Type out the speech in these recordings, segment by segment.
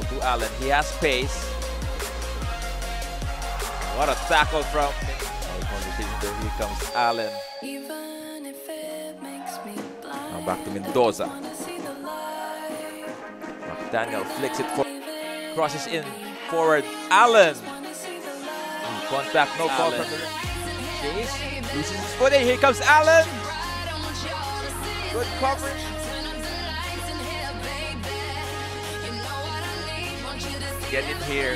to Allen. He has pace. What a tackle from there. Here comes Allen. Now back to Mendoza. Daniel flicks it for. Crosses in forward. Allen. Contact, no call from the Chase. Loses his footing. Here comes Allen. Good coverage. Get in here.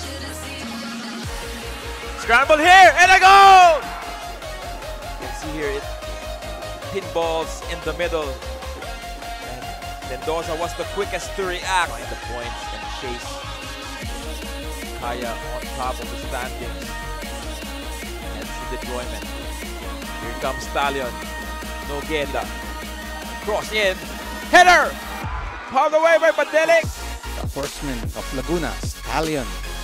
Scramble here and a goal! You can see here it pinballs in the middle. And Mendoza was the quickest to react. Find the points and chase Kaya on top of the standings. And the deployment. Here comes Stallion. Nogueda. Cross in. Header! Hauled away by Padelik. The horseman of Laguna, Stallion.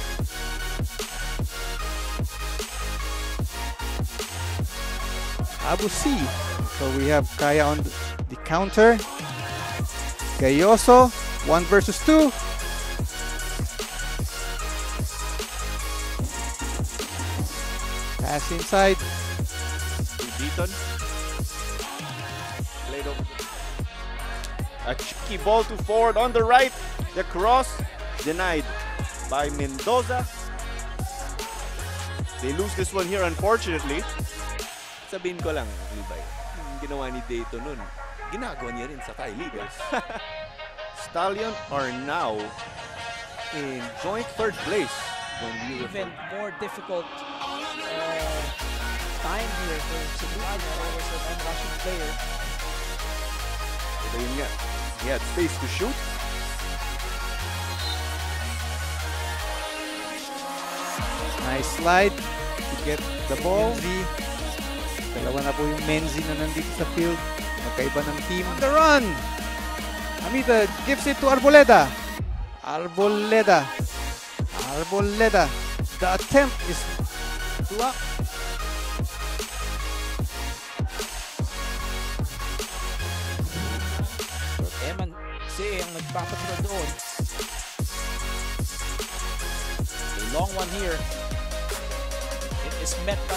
Abu C. So we have Kaya on the counter. Gayoso, 1 versus 2. Pass inside. Beaton. Played over. A cheeky ball to forward on the right. The cross denied by Mendoza. They lose this one here, unfortunately. Sabihin ko lang, Libay, yung ginawa ni Dayton nun, ginagawa niya rin sa Kylie. Stallion are now in joint third place. Even more difficult time here for Cebu. Always an unrushing player. So yun nga, he had space to shoot. Nice slide to get the ball. Menzi. Dalawa na po yung Menzi na nandito sa field. Magkaiba ng team. On the run! Amita gives it to Arboleda. Arboleda. Arboleda. The attempt is blocked. Eman C ang nagpapatro doon. A long one here. It is met by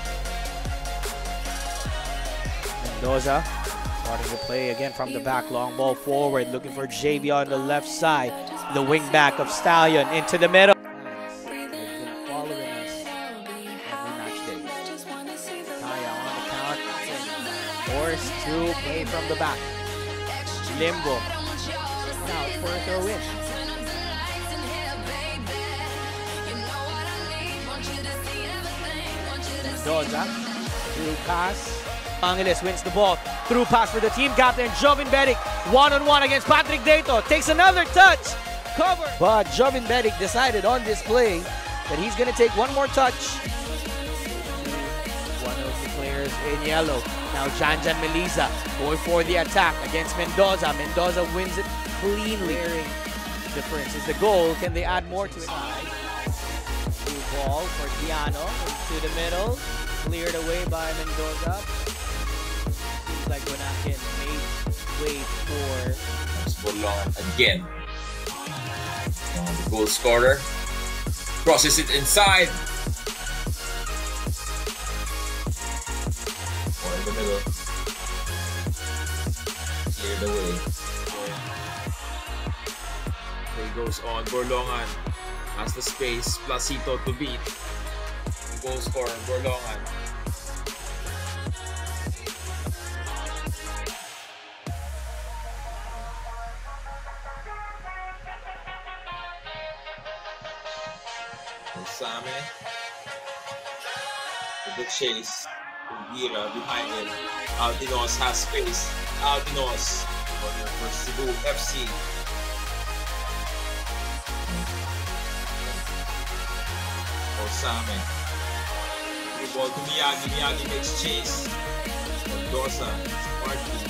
Mendoza. Starting to play again from the back. Long ball forward. Looking for JV on the left side. The wing back of Stallion into the middle. They've been following us every match day. Kaya on the count. Forced to play from the back. Limbo. Now for a throw in. Mendoza. Through pass. Angeles wins the ball. Through pass for the team captain, Jovin Bedic. One-on-one against Patrick Dayton. Takes another touch. Cover. But Jovin Bedic decided on this play that he's going to take one more touch. One of the players in yellow. Now Janjan Meliza going for the attack against Mendoza. Mendoza wins it cleanly. The difference is the goal. Can they add more to it? Through ball for Tiano into the middle. Cleared away by Mendoza. Seems like Guanacan made way for Bolon again. The goal scorer crosses it inside. Or in the middle. Cleared away. Play goes on. Borlongan has the space. Placito to beat. The goal scorer, Borlongan. Same. The chase. Gira behind him. Aldinos has space. Aldinos for Cebu FC. Osame. The ball to Miyagi. Miyagi makes chase. Mendoza. Marty.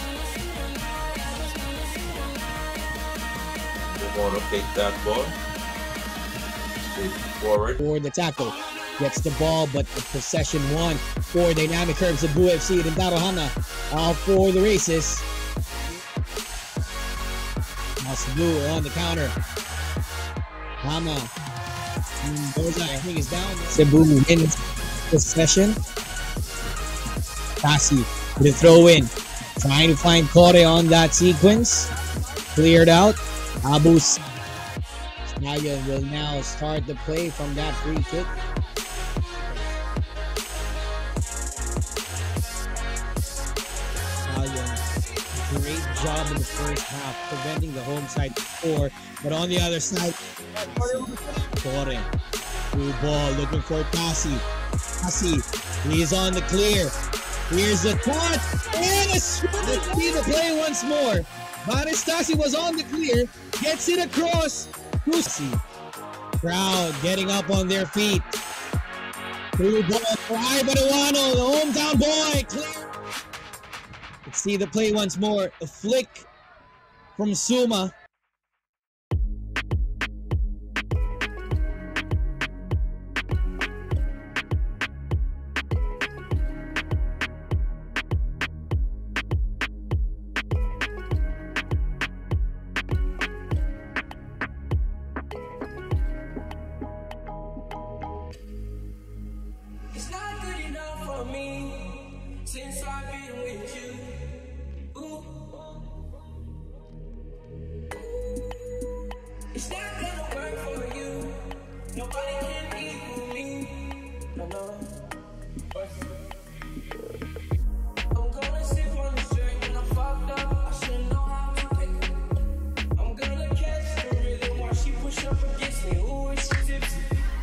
Tomorrow take that ball. Forward. For the tackle. Gets the ball, but the possession won for Dynamic Herbs of Cebu FC. Rindaro Hana for the races. Now Cebu on the counter. Hama. Mendoza, I think, is down. Cebu wins possession. Tassi with a throw in. Trying to find Kore on that sequence. Cleared out. Abus. Stallion will now start the play from that free kick. Stallion, great job in the first half, preventing the home side to score. But on the other side, Kore. Through ball, looking for Tassi. Tassi, he is on the clear. Here's the touch, and a strike. Let's see the play once more. Baris Tassi was on the clear, gets it across. Crowd getting up on their feet. Through ball for Ibaduano, the hometown boy. Clear. Let's see the play once more. A flick from Suma. It's not good enough for me since I've been with you. Ooh. It's not gonna work for you. Nobody can equal me. No. I'm gonna sip on the straight when I'm fucked up. I should know how to pick it. I'm gonna catch the rhythm while she push up against me. Ooh, it's tipsy.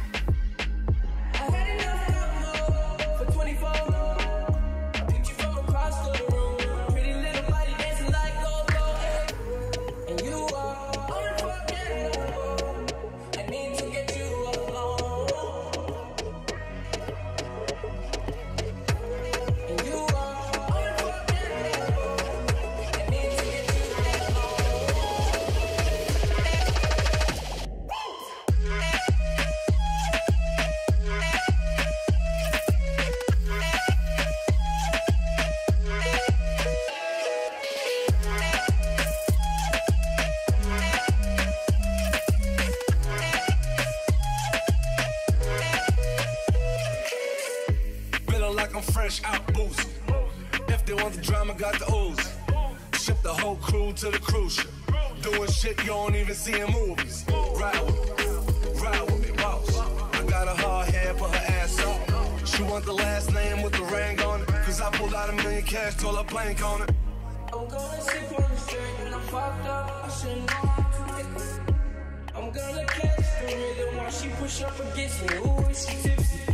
I'm fresh out boost. If they want the drama, got the ooze. Ship the whole crew to the cruise ship. Doing shit you don't even see in movies. Ride with me, boss. I got a hard head, put her ass up. She want the last name with the ring on it. Cause I pulled out $1 million cash, told her blank on it. I'm gonna sip on the straight when I'm fucked up. I should know how to pick it. I'm gonna catch the rhythm while she push up against me. Ooh, she tipsy.